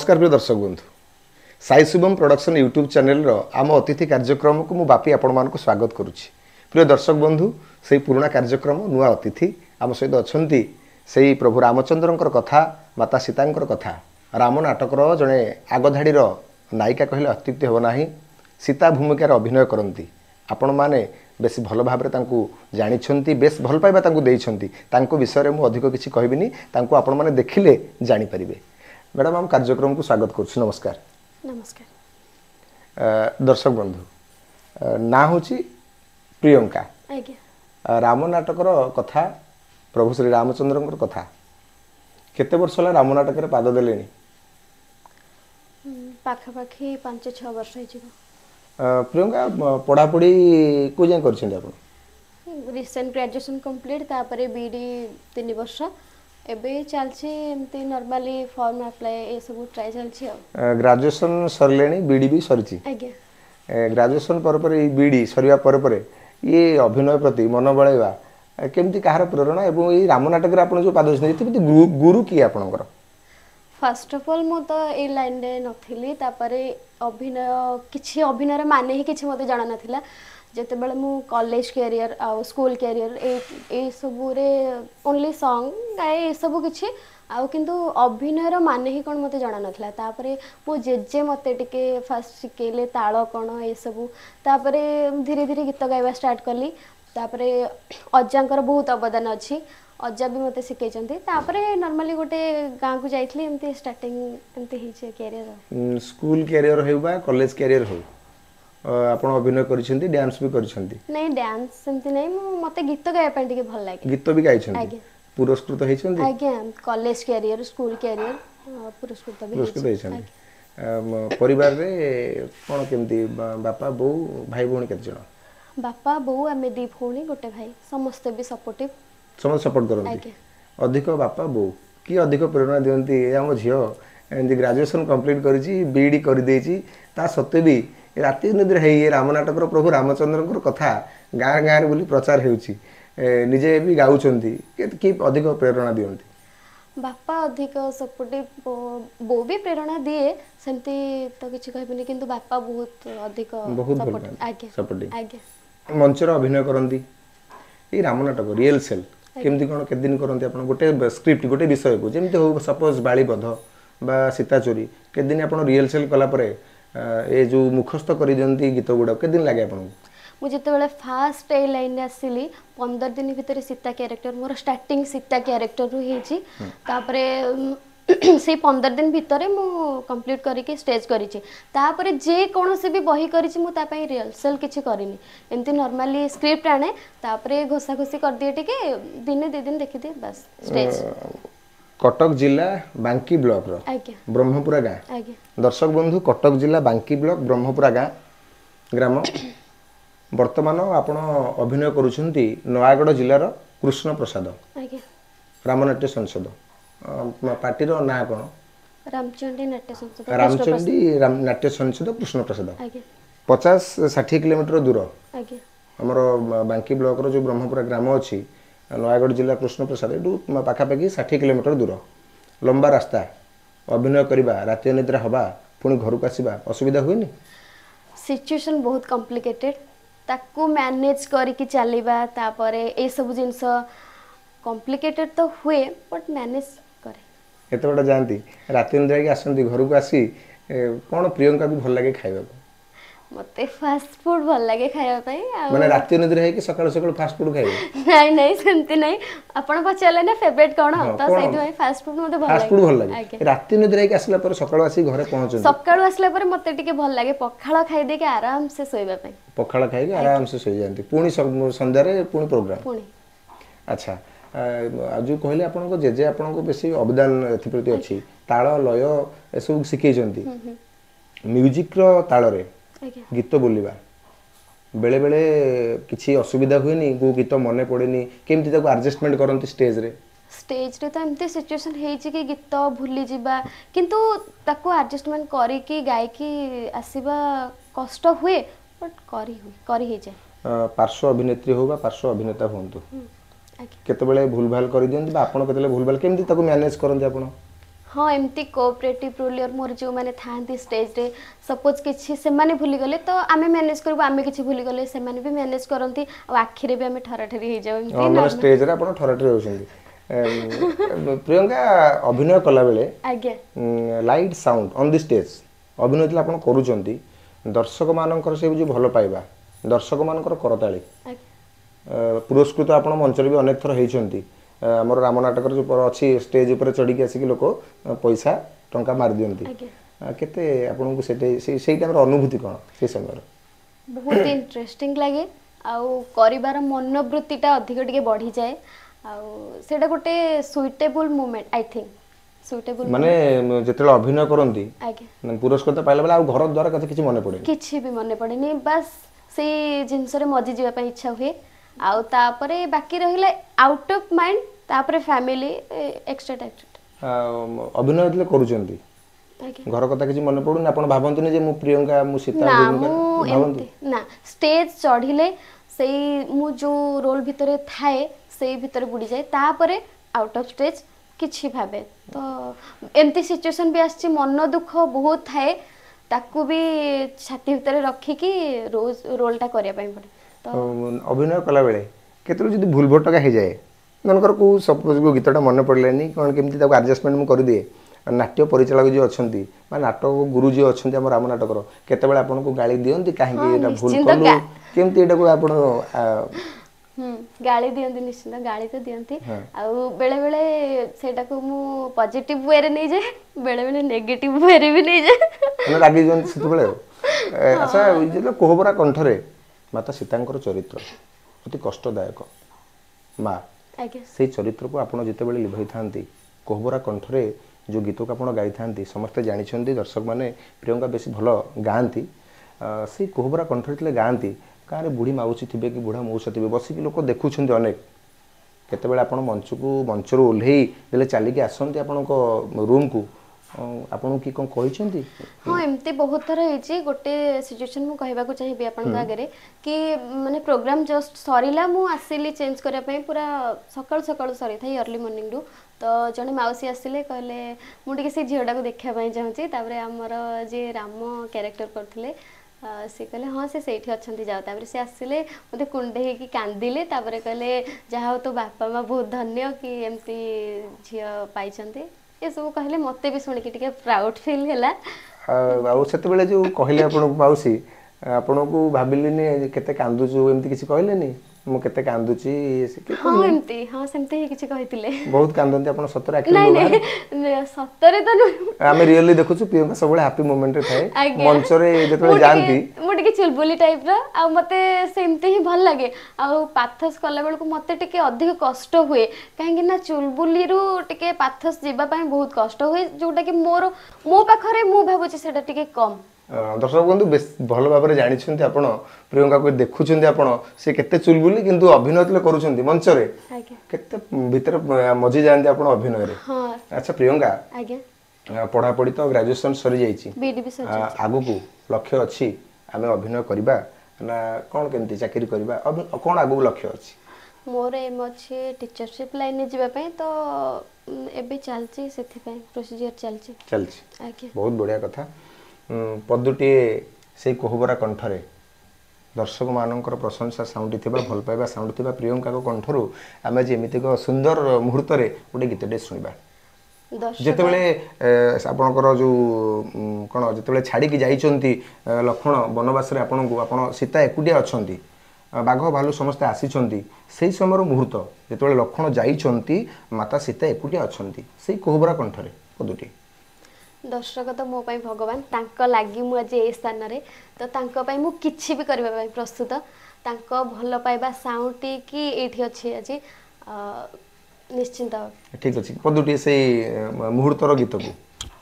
नमस्कार प्रिय दर्शक बंधु Sai Shubham production YouTube channel आम अतिथि कार्यक्रम को मुझे आपण मान स्वागत करुच्ची। प्रिय दर्शक बंधु से पुराणा कार्यक्रम नुआ अतिथि आम सहित अच्छा से प्रभु रामचंद्र कथा माता सीता कथा राम नाटकर जड़े आगधाड़ी नायिका कहले अत्युक्ति हेब ना सीता भूमिकार अभिनय करती आपण मैंने बेस भल भाव जानी बेस भल पाइबा विषय में अधिक किसी कहबिनी आपण मैंने देखिले जानीपारे। मैडम हम कार्यक्रम को स्वागत कर नमस्कार। नमस्कार दर्शक बंधु ना हूँ प्रियंका राम नाटकर कथा प्रभु श्री रामचंद्र कथा केते वर्ष है राम नाटक पाद देले पाखापाखि 5-6 वर्ष प्रियंका पढ़ापढ़ी को जाए कर रिसेंट ग्रेजुएशन कंप्लीट तापरे बीडी 3 वर्ष एबे चलछि एमती नॉर्मली फॉर्म अप्लाई ए सब ट्राई चलछि। ग्रेजुएशन सरलेनी बीडी भी सरछि आज्ञा ग्रेजुएशन पर बीडी सरिया पर ये अभिनय प्रति मन बळैबा केमती कहार प्रेरणा एवं ये राम नाटक रे आपण जो पाद देछथि गुरु की आपनकर फर्स्ट ऑफ ऑल मो तो ए लाइन रे नथिली तापरे अभिनय किछि अभिनय रे माने ही किछि मते जाना नथिला जेते बेले मु कॉलेज कैरियर आ स्कूल कैरियर ए सब रे ओनली सॉन्ग गाए ए सब किछि आ किंतु अभिनय रो माने ही कोन मते जाना नथिला तापरे मो जेजे मते टिके फर्स्ट सिकेले ताଳ कोन ए सब तापरे धीरे धीरे गीत गाइबा स्टार्ट करली तापरे अज्जांकर बहुत अवदान अछि अज्जा भी मते सिकेचंती तापरे नॉर्मली गोटे गां को जाइथली एमती स्टार्टिंग एमती हिचे कैरियर स्कूल कैरियर होबा कॉलेज कैरियर हो आपण अभिनय करिसेंती डांस भी करिसेंती नहीं डांस सेमती नहीं मते गीत गाय पे टिके भल लागे गीत भी गाइसेंती पुरस्कृत हेइसेंती आज्ञा कॉलेज कैरियर स्कूल कैरियर पुरस्कृत हेइसेंती परिवार रे कोन केमती बापा बो भाई भौणी केते जण बापा बो आमे दी भौणी गोटे भाई समस्त भी सपोर्टिव समस्त सपोर्ट करंती अधिक बापा बो की अधिक प्रेरणा दियंती हम झियो एंदी ग्रेजुएशन कंप्लीट करिछि बीडी कर देछि ता सत्ते भी राति निद्र है राम नाटक प्रभु रामचंद्र कथा गाँ गाँव बोली प्रचार होउछि निजे भी गाउछंती कि अधिक प्रेरणा दियंती बापा अधिक सपोर्टिव बो भी प्रेरणा दिए सेमती तो किछि कहबिनी किंतु बापा बहुत अधिक सपोर्टिव आज्ञा मंचर अभिनय करंती ए राम नाटक रियल सेल केमती कोन के दिन करंती आपण गोटे स्क्रिप्ट गोटे विषय को जेमती हो सपोज बालीबध बा सीता चोरी के दिन आपण रियल सेल कला परे ए जो मुखस्थ कर दियंती गीत गुडा के दिन लागे आपण मु जेतेबेले फास्ट ए लाइन आसिली 15 दिन भीतर सीता कैरेक्टर मोर स्टार्टिंग सीता कैरेक्टर रु हेची तापरे से 15 दिन भीतर मु कंप्लीट करके स्टेज करिछि तापरे जे कोनोसे भी बही करिछि मु ता पई रिहर्सल किछि करिनी एमती नॉर्मली स्क्रिप्ट आने तापरे घोसा घोसी कर दिए टिके दिन 2 दिन देखि दे बस स्टेज कटक जिला बांकी ब्लॉक रो ब्रह्मपुरा गाँ दर्शक बंधु कटक जिला बांकी ब्लॉक ब्रह्मपुरा गाँ ग्राम वर्तमान आपण अभिनय करुछंती नयागढ़ जिलार कृष्ण प्रसाद रामनाट्य संसद पार्टी रो ना कोन रामचंडी नाट्य संसद कृष्ण प्रसाद 50-60 किलोमीटर दूर हमर बांकी ब्लॉक रो जो ब्रह्मपुरा ग्राम अछि नयागढ़ जिला कृष्ण प्रसाद एटू पाखापाखि 60 किलोमीटर दूर लंबा रास्ता अभिनय करबा राति निद्रा हवा पुणी घर को आसवा असुविधा हुए सिचुएशन बहुत कॉम्प्लिकेटेड ताकू मैनेज करके चलवा तापरे ए सब जिंस कॉम्प्लिकेटेड तो हुए बट मैनेज करे एत बड़ा जानती राति निद्रा के आसंती घर को आसी कौन प्रियंका भी भल लगे खाइबा मते फास्ट फूड भल लागे खाया पई माने राति निद्र है कि सकाळ सकाळ फास्ट फूड खाइबे नहीं नहीं सेंती नहीं आपण पचाले ना फेवरेट कोन तो सही भाई फास्ट फूड मते भल लागे फास्ट फूड भल लागे राति निद्र है कि आसला पर सकाळ आसी घरे पहुंचो सकाळ आसला पर मते टिके भल लागे पखाळ खाइ दे के आराम से सोइबा पई पखाळ खाइ के आराम से सोइ जानती पुणी संध्या रे पुणी प्रोग्राम पुणी अच्छा आज कहले आपन को जेजे आपन को बेसी अवदान एथि प्रति अछि ताळ लय ए सब सिखै जंती म्यूजिक रो ताळ रे गीत बोलिबा बेले बेले किछि असुविधा हुएनी गो गीत मने पड़ेनी केमती ताको एडजस्टमेंट करंती स्टेज रे तो एमती सिचुएशन हेछि कि गीत भूली जिबा किंतु ताको एडजस्टमेंट करी कि गाय की आसीबा कष्ट हुए बट करी हे जाय पार्श्व अभिनेत्री होबा पार्श्व अभिनेता होंतु केते बेले भूल भाल करि दियंती बा आपण केते बेले भूल भाल केमती ताको मैनेज करंती आपण हाँ एमती कोऑपरेटिव रोलियर मोर जो माने थांती स्टेज रे सपोज किछि से माने भूली गले तो आमे मैनेज करबो आमे किछि भूली गले से माने भी मैनेज करंती आ आखिरे भी आमे ठराठरी हो जाउ एमती माने स्टेज रे आपण ठराठरी होउछंती प्रियंका अभिनय कला बेले आज्ञा light sound on the stage अभिनय तला आपण करूछंती दर्शक मानकर से जो भलो पाइबा दर्शक मानकर करताली पुरस्कृत आपण मंच रे भी अनेक थर हेइछंती हमर राम नाटक जो पर अछि स्टेज ऊपर चढ़ी के आसी कि लोक पैसा टंका मार दियंती केते आपन को सेई टाइम रो अनुभूति कोन से समय बहुत इंटरेस्टिंग लागे आउ करिवार मनोवृत्तिटा अधिक टिके बढ़ी जाए आउ सेटा गोटे suitable moment I think suitable माने जेतेला अभिनय करंती आगे पुरस्कृत पाइला बेला आ घर द्वारा कते किछि मने पड़े किछि भी मने पड़ेनी बस से जिनस रे मजी जीवा पई इच्छा हुए आउ तापरे बाकी रहिला आउट ऑफ माइंड तापरे फैमिली एक्स्ट्रा एक्टिविटी अभिनय दिले करूचंती घर कथा किछि मने पडुनी आपण भाबंतनी जे मु प्रियंका मु सीता भाबंती ना स्टेज चढ़िले सेई मु जो रोल भितरे थाए सेई भितरे बुडी जाए तापरे आउट ऑफ स्टेज किछि भाबे तो एमती सिचुएशन भी आछि मन दुख बहुत थाए ताकू भी छाती भितरे रखी कि रोज रोलटा करिया पई पड़े तो अभिनय कला बेले केतरो जदी भूल भटका हे जाए मनकर को सपोज को गीतटा मन पड़लेनी कोन केमती ताको एडजस्टमेंट मु कर दिए नाट्य परिचालक जो अछंती मा नाटक गुरु जो अछंती हम राम नाटकर केते बेले आपन को गाली दियंती काहे कि एटा भूल कलु केमती एटा को आपन गाली दियंती निश्चित गाली तो दियंती आ बेले बेले सेटा को मु पॉजिटिव वे रे नै जे बेले बेले नेगेटिव वे रे भी नै जे माने लागी जंती सेते बेले अच्छा जे कोहबरा कंठरे माता सीतांकर चरित्र अति कष्टदायक माँ से चरित्र को आपण जिते बेले लिभाई थांती कोहबरा कंठरे जो गीत को आपण गाई थांती समस्त जानिछंती दर्शक माने प्रियंका बेसी भलो गांती से कोहबरा कंठरे तले गांती कारे बुढ़ी माउसी थिबे कि बुढ़ा मौसा थिबे बसी कि लोक देखुछंती अनेक केते बेले आपण मंचरू ओल्हेई देले चली के आसंती आपण को रूम को आपण की कोन कहिसंती हां एमती बहुत थरा हेची गोटे सिचुएशन मु कहबा को चाहिबे आपण आगे कि माने प्रोग्राम जस्ट सरीला मु आसीली चेंज करिया पई पूरा सकाळ सकाळ सरी थाई अर्ली मॉर्निंग डू तो जने माउसी आसीले कहले मु टिके से झियोडा को देखिया पई चाहूची तापरे हमर जे राम कैरेक्टर करथिले से कहले हाँ से सेठी अच्छंती जाओ तापरे से आसीले मते कुंडे की कांदिले तापरे कहले जहा तो बापा मां बहुत धन्य कि एमती झियो पाइचंती ये सब कहले मते भी सुन के टिके प्राउड फील हैला आ सेते बेले जो कहले आपण माउसी आपण को भाबिलिनी केते कांदुचू एमती किछि कहलेनी मु केते कांदुची से के हां एमती हां सेमते ही किछि कहितिले बहुत कांदंती आपण सतरे आखि नहीं सतरे त न आमे रियली देखुछु प्रियंका सबले हैप्पी मोमेंट रे थाए मंच रे जेतले जानती मु टिके चुलबुली टाइप रा आ मते सेमते ही भल लागे आ पाथस कला बेल को मते टिके अधिक कष्ट हुए काहे ना चुलबुली रु टिके पाथस जीवा पई बहुत कष्ट हुए जोटा कि मो पाखरे मु भाबुची सेटा टिके कम दर्शक बंधु भल भाव में जानी आप प्रियंका को देखुं आप से केते चुलबुली किंतु अभिनय तले करूछंती मंच रे केते भीतर मजी जानते आप अभिनय रे अच्छा प्रियंका पढ़ा पढ़ी तो ग्रेजुएशन सरी जाईची बीडी भी सरी आगु को लक्ष्य अछि आमे अभिनय करबा ना कोन केमती चाकरी करबा अब कोन आगु लक्ष्य अछि मोर एम अछि टीचरशिप लाइन में जीवा पई तो एबे चलची सेथि पई प्रोसीजर चलची आके बहुत बढ़िया कथा पदुटीए से कोहबरा कंठरे दर्शक मानकर प्रशंसा साउंड थिबा भल पाइबा साउंड थिबा प्रियंका को कंठरू आमे जेमिति को सुंदर मुहूर्त रे गोटे गीतटे सुनिबा जेते बेले आपनकर जो कोन जेते बेले छाडी की जाईचंती लक्ष्मण वनवास रे आपन को आपन सीता एकुटिया अछंती बाघ भालू समस्त आसीचंती सेही समय मुहूर्त जेते बेले लक्ष्मण जाईचंती माता सीता एकुटिया अछंती सेही कोहबरा कंठरे पदुटी दर्शक तो मो पाई भगवान तांको लागी मु आज ए स्थान रे तो तांको पाई मु किछि भी करबा पाई प्रस्तुत तांको भलो पाइबा साउंड की एठी अछि आज निश्चिंत ठीक अछि पदुटी से मुहूर्तर गीत को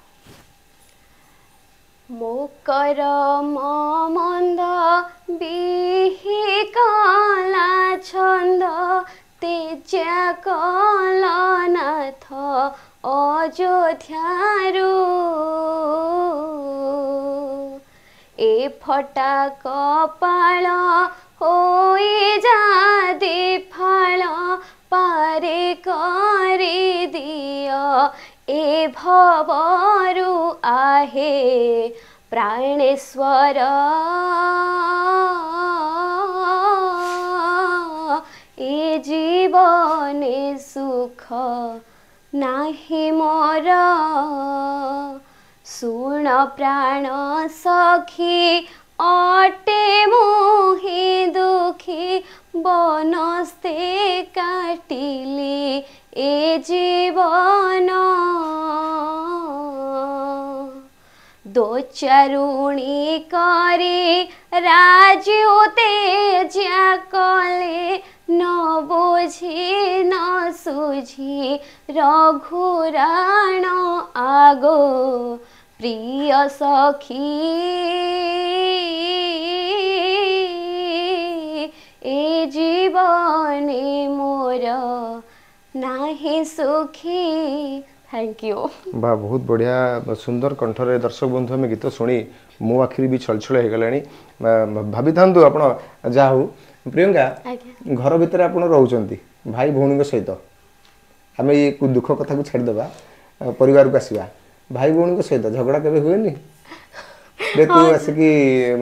मो करम मंद बिहि काला छंद तेजा कलनाथ अयोध्यारू ए फटा कपाल होई जादी फाल पारे करे दियो ए भवरु आहे प्राणेश्वर ए जीवने सुख नाही मोर सुन प्राण सखी अटे मोहि दुखी बनस्ते काटिली ए जीवन दो चरुणी करे राजोते ज्या कले न बुझी न सुझी रघुराण आगो प्रिय सखी ए जीवने मोर नाही सुखी। Thank you. बा बहुत बढ़िया सुंदर कंठरे दर्शक बंधु आम गीत शुणी मो आखिरी भी छलछल हो गलानी भाभी था आप जा हो प्रियंका घर भितर आप रोचंती भाई भौणी सहित आम ये दुख कथा को छाड़देवा परिवार को आसवा भाई भौणी सहित झगड़ा केबे हुए नी तू आसिकी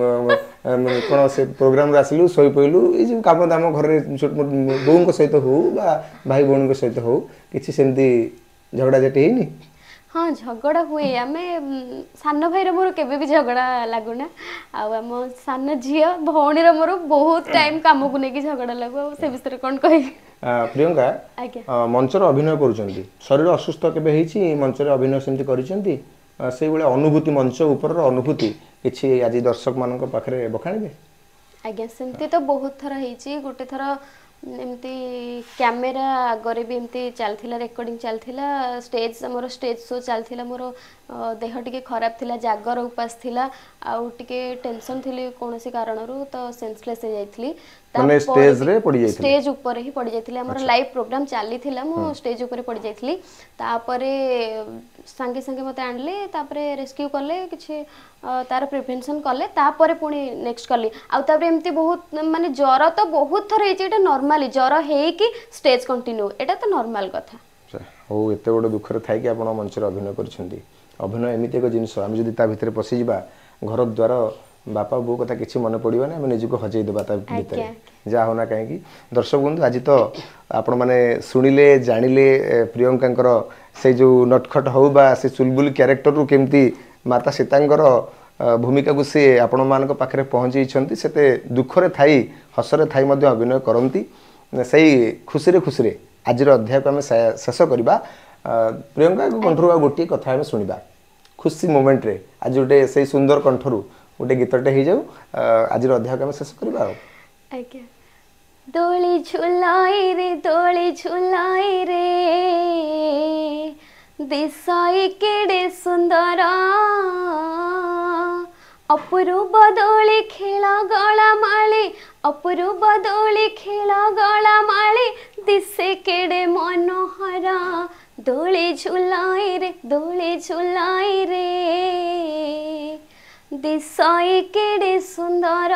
कौन से प्रोग्राम आसलु शोई पइलु ये जो काम दाम घर बों सहित हो भाई भौणी सहित हो कि सेमती झगड़ा झटी है नी? हाँ झगड़ा हुए आमे सान भाई मोर केबे भी झगड़ा लागुना आम सान झी भौणी मोर बहुत टाइम काम को लेकिन झगड़ा लागू से विषय कौन कह प्रियंका मंचर अभिनय करुँच शरीर असुस्थ केबे मंचर अभिनय सेमती करिसेंती से भाई अनुभूति मंच ऊपर अनुभूति किछि आज दर्शक मान पाखे बखाणीबे? आज्ञा सेमती तो बहुत थर होती गोटे थर एमती कैमेरा आगरे भी एमती चलथिला रेकॉर्डिंग चलथिला स्टेज मोर स्टेज शो चलथिला मोर देह टिके खराब थिला जागर उपास थिला आउ टिके टेंशन थिली कोनोसी कारणरू तो सेंसलेस हो जाइथली माने स्टेज रे पड़ी जाइथली स्टेज ऊपर ही पड़ी जाइथली हमर लाइव प्रोग्राम चाली थिला मो स्टेज ऊपर पड़ी जाइथली तापरे संगे संगे मते आनले तापरे रेस्क्यू करले किछि तार प्रिवेंशन कले तापरे पुणी नेक्स्ट कली आ तापरे एमती बहुत माने ज्वर तो बहुत थर हेछि एटा नॉर्मली ज्वर हे कि स्टेज कंटिन्यू एटा तो नॉर्मल कथा हो एते बड़ दुखरे थाई कि आपण मंच रे अभिनय करछंती अभिनय एमिति एक जिनस आम जदि ता भितर पसिजिबा घर द्वार बापा बो कथा किसी मन पड़ो ना निजक हजई देवा भितर जहाँ होना कहीं दर्शक बंधु आज तो आपण मैंने शुणिले जानिले प्रियंका से जो नटखट हो बा से चुलबुल क्यारेक्टर रु केमती माता सीतांकर भूमिका को सी आपण मान पाखे पहुँची से दुखरे थाई हसरे थाई मध्य अभिनय करती से खुशी खुशी आज अध्याय को आम शेष करवा प्रियंका कंठर गोटे कथा आम शुणा खुशी मोमेंट रे आज गोटे से सुंदर कंठरू गोटे गीतटे हो जाऊ आज अध्याय को आम शेष करवा आज्ञा दोली झुलाई रे दिशाई केड़े सुंदर अपूर्व दोली खेला गला माली अपूर्व दोली खेला गला माली दिसे केड़े मनोहरा दोली झुलाई रे दिशाई केड़े सुंदर।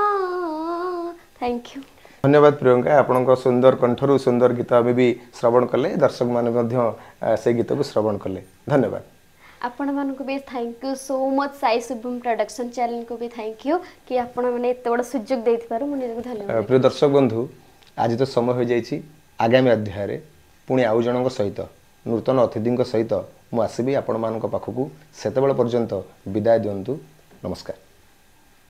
थैंक यू धन्यवाद प्रियंका आपण सुंदर कंठरू सुंदर गीत आम भी श्रवण कले दर्शक मान से गीत को श्रवण कले धन्यवाद आपण मानक भी thank you so much Sai Shubham production channel को भी थैंक यू कि आपण माने एत बड़ सुजोग देथिबारु मुनि धन्यवाद। प्रिय दर्शक बंधु आज तो समय हो जाइछि आगामी अध्याय रे पुणी आउ जनक सहित नूतन अतिथि सहित मु आसबि आपण मानक पाखकू सेतेबेल पर्यंत विदाय दियंतु नमस्कार।